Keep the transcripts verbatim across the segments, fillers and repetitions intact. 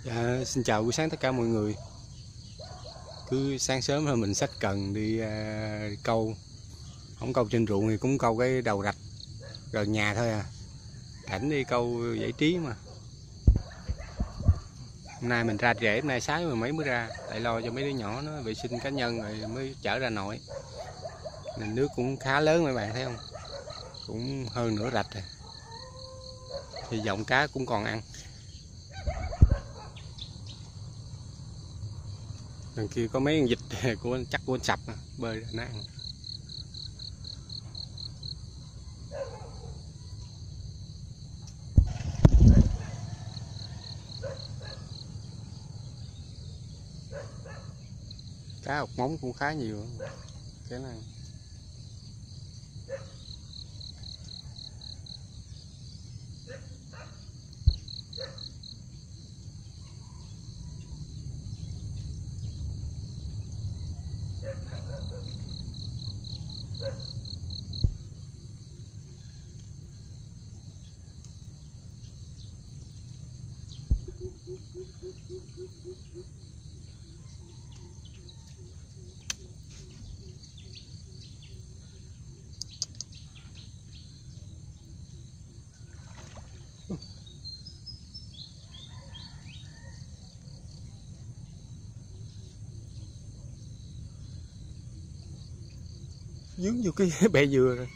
Dạ, xin chào buổi sáng tất cả mọi người. Cứ sáng sớm là mình xách cần đi, uh, đi câu. Không câu trên ruộng thì cũng câu cái đầu rạch gần nhà thôi à. Cảnh đi câu giải trí mà. Hôm nay mình ra trễ, hôm nay sáng mà mấy mới ra, tại lo cho mấy đứa nhỏ nó vệ sinh cá nhân rồi mới chở ra nội. Nên nước cũng khá lớn mấy bạn thấy không? Cũng hơn nửa rạch rồi. Hy vọng cá cũng còn ăn. Đằng kia có mấy con vịt của chắc của anh Sập bơi ra nó ăn. Cá học móng cũng khá nhiều cái này. Dướng vô cái bẹ dừa rồi.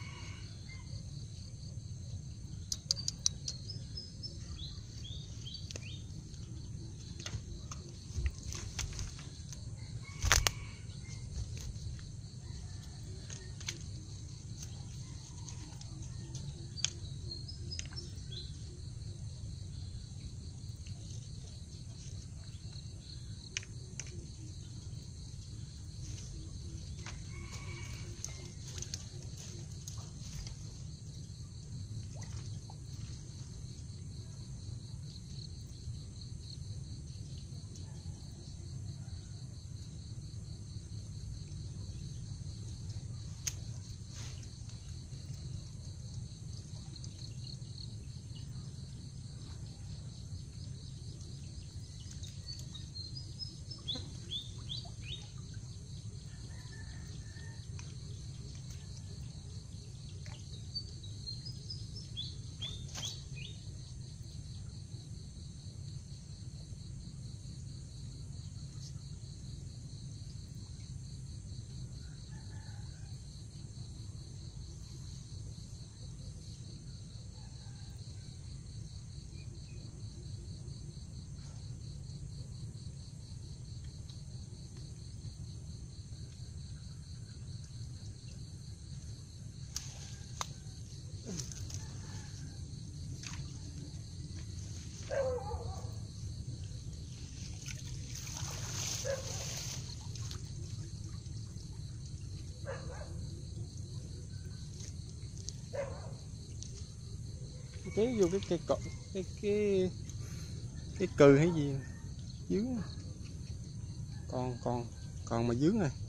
Kéo vô cái cây cọ, cái cái cái cừ hay gì dướng, con con con mà dướng rồi.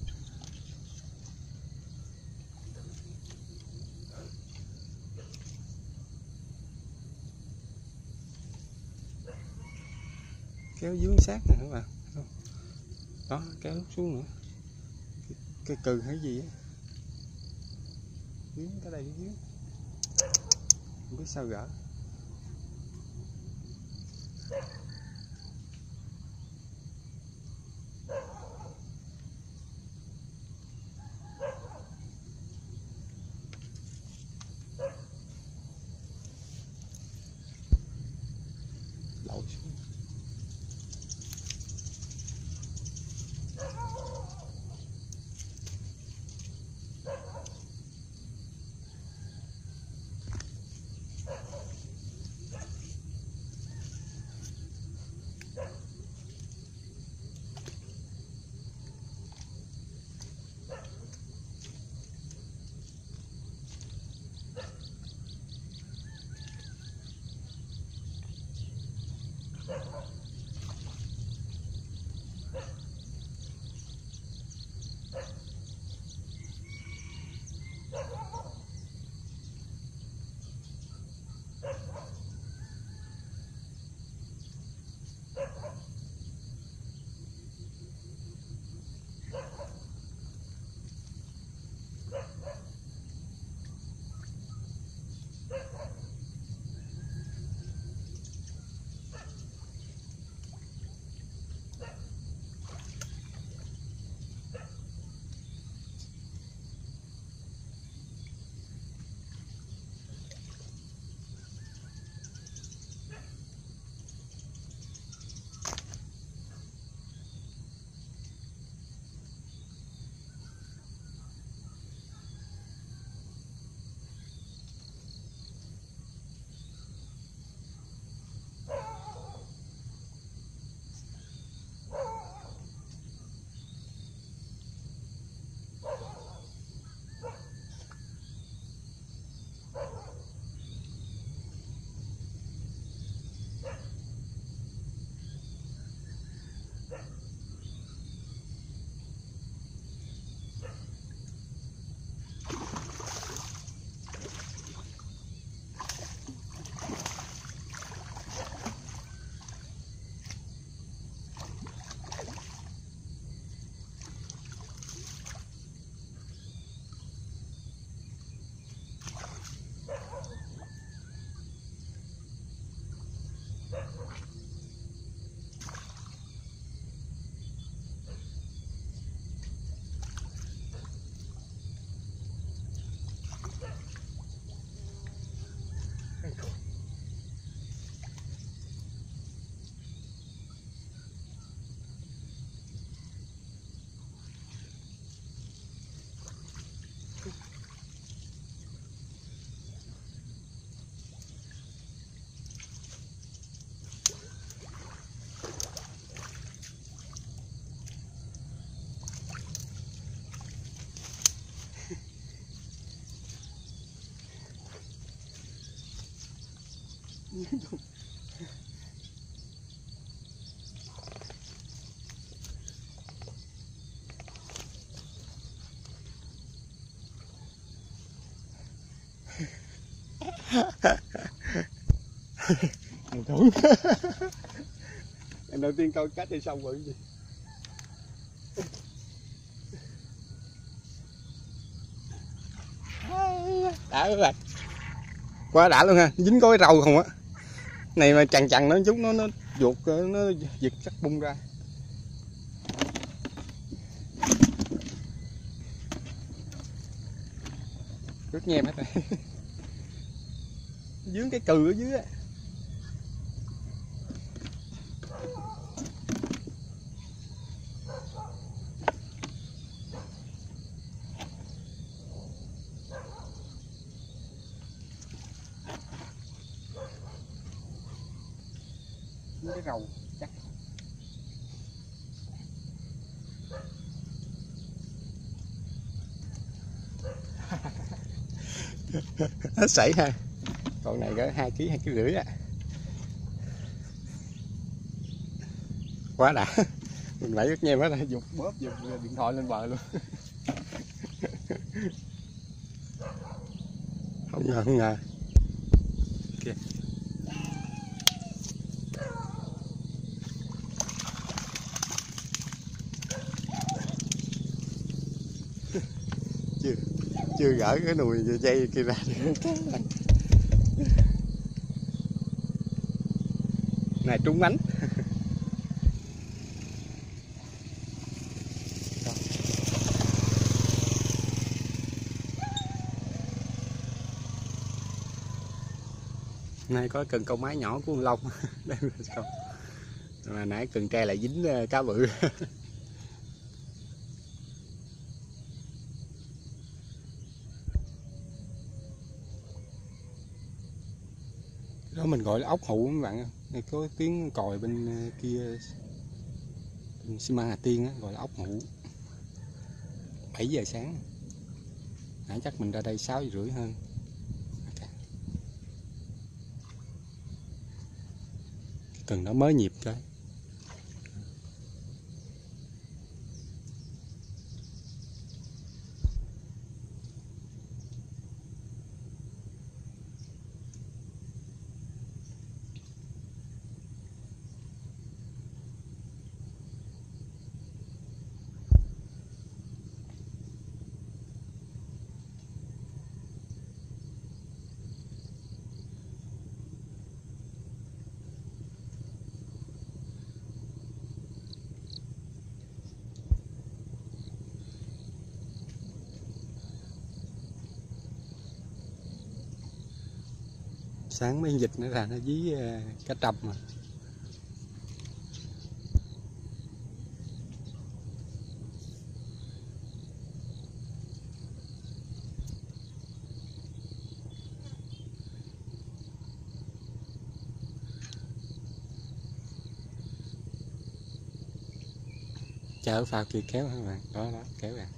Kéo dướng sát nè các bạn, đó kéo xuống nữa, cái, cái cừ hay gì á, dướng tới đây dướng, không biết sao gỡ. Lội xuống. Đúng. Lần đầu tiên câu cá trên sông rồi cái gì. Đã các bạn, quá đã luôn ha, dính có cái râu không á, này mà chằn chằn nó chút nó nó ruột nó giật chắc bung ra. Rất nhem hết rồi. Dướng cái cừ ở dưới á. Cái rầu chắc. Nó sảy ha. Con này có hai ký hai ký rưỡi á. Quá đã. Mình phải rất nhem hết rồi, giục bóp giục điện thoại lên bờ luôn. Không ngờ không ngờ. Kìa. chưa chưa gỡ cái nùi dây kia ra. Này trúng bánh. Nay có cần câu máy nhỏ của con Long. Đây là câu. Mà nãy cần tre lại dính cá bự. Đó mình gọi là ốc hụ các bạn. Đây có tiếng còi bên kia bên xi măng Hà Tiên á, gọi là ốc hụ. bảy giờ sáng. Nãy chắc mình ra đây sáu giờ rưỡi hơn. Cần nó mới nhịp coi. Sáng mấy vịt nữa ra nó dí cá trầm mà. Chở phao kia kéo các bạn, đó đó kéo ra.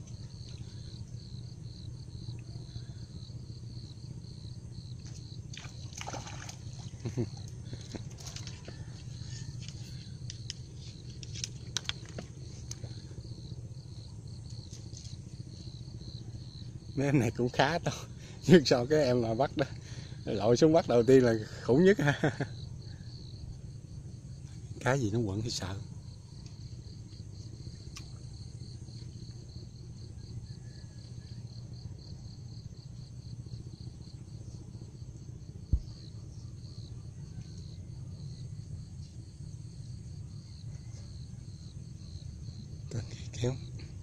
Mấy em này cũng khá to, nhưng so cái em mà bắt đó lội xuống bắt đầu tiên là khủng nhất ha. Cái gì nó quẩn thì sợ. Kéo.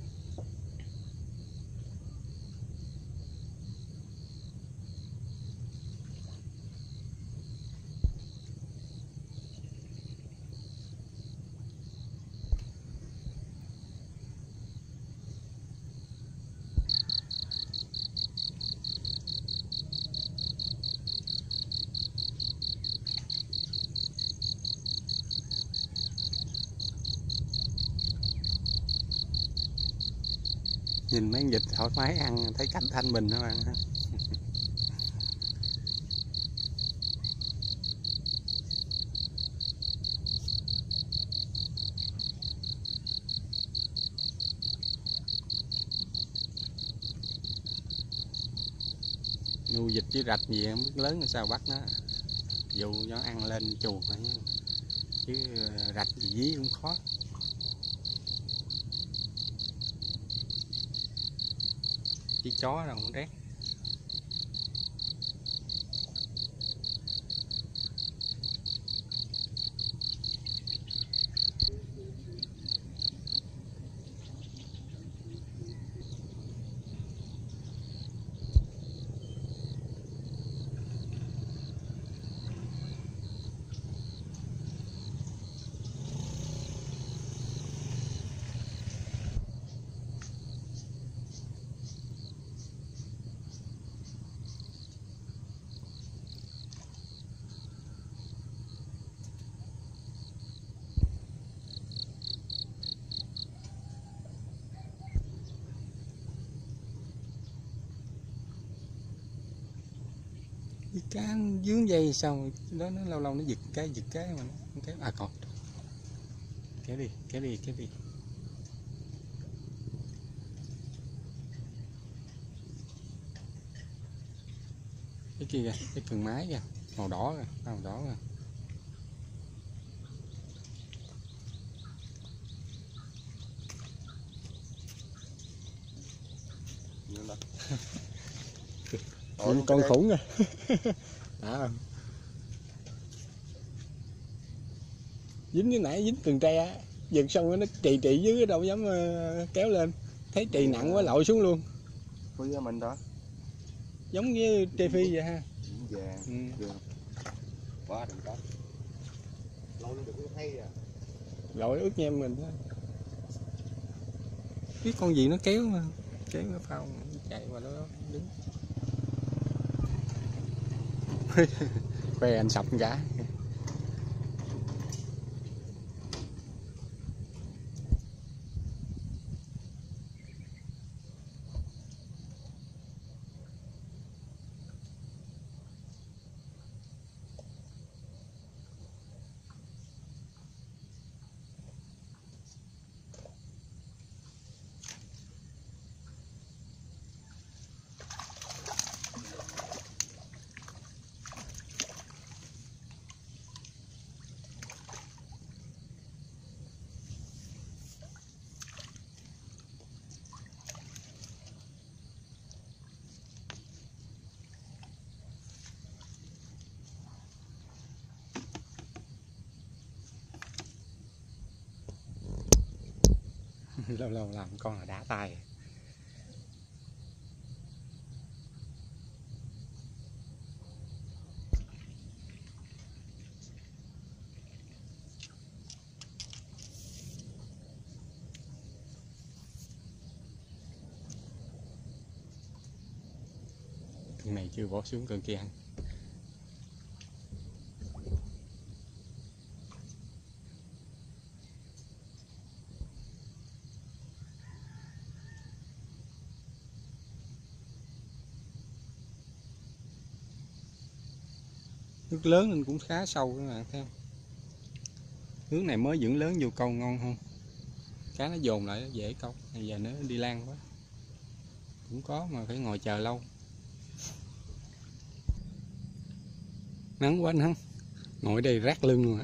Nhìn mấy con vịt thoải mái ăn, thấy cảnh thanh bình đó bạn. nuôi vịt với rạch gì không biết lớn làm sao bắt nó, dù nó ăn lên chuồng thôi nhé. Chứ rạch gì dí cũng khó. Chứ chó đâu cũng rét. Cá dướng dây sao đó, nó lâu lâu nó giật cái giật cái mà nó kéo à còn kéo đi kéo đi kéo đi. Cái kia kìa, cái cần máy kìa, màu đỏ kìa, màu đỏ kìa. Con, con khủng nè. À. Dính như nãy dính từng tre, giật xong nó trì trì dưới đâu dám kéo lên, thấy trì nặng quá lội xuống luôn. Phi mình đó. Giống như trê phi vậy ha. Vàng. Ừ. Quá đừng có. Lội nó được hay à. Lội ướt nhem mình thôi. Biết con gì nó kéo mà, kéo cái phao chạy qua đó đứng. Khoe anh sập cả. Lâu lâu làm con là đá tay. Con này chưa bỏ xuống cần kia ăn. Nước lớn nên cũng khá sâu các bạn thấy không? Nước này mới dưỡng lớn vô câu ngon không? Cá nó dồn lại nó dễ câu. Bây giờ nó đi lan quá. Cũng có mà phải ngồi chờ lâu. Nắng quá nắng. Ngồi đây rát lưng luôn ạ.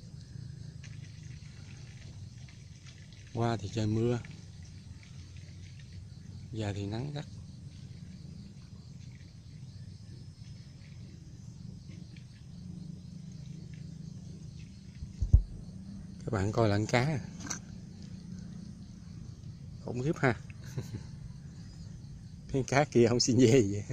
Qua thì trời mưa. Giờ thì nắng gắt. Các bạn coi lặn cá khủng khiếp ha. Cái cá kia không xin về vậy.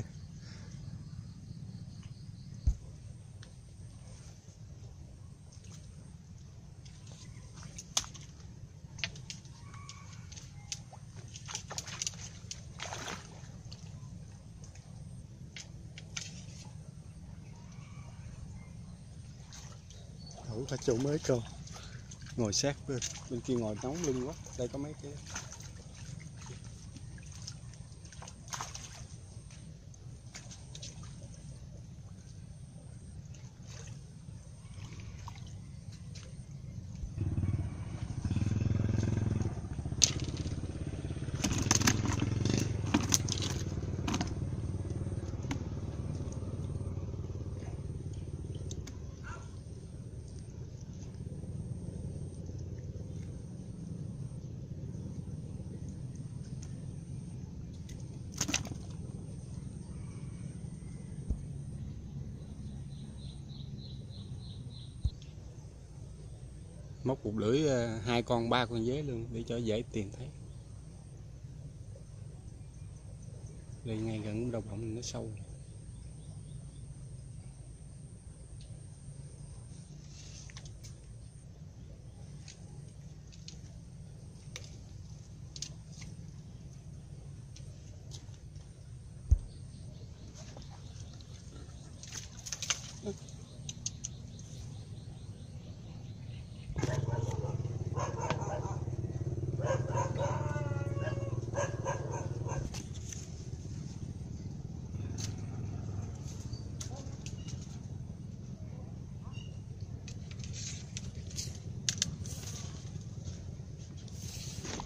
Đủ cả chỗ mới cơ. Ngồi sát bên, bên kia ngồi nóng lưng quá. Đây có mấy cái móc một lưỡi hai con ba con dế luôn để cho dễ tìm thấy. Đây ngay gần đồng bọng nó sâu.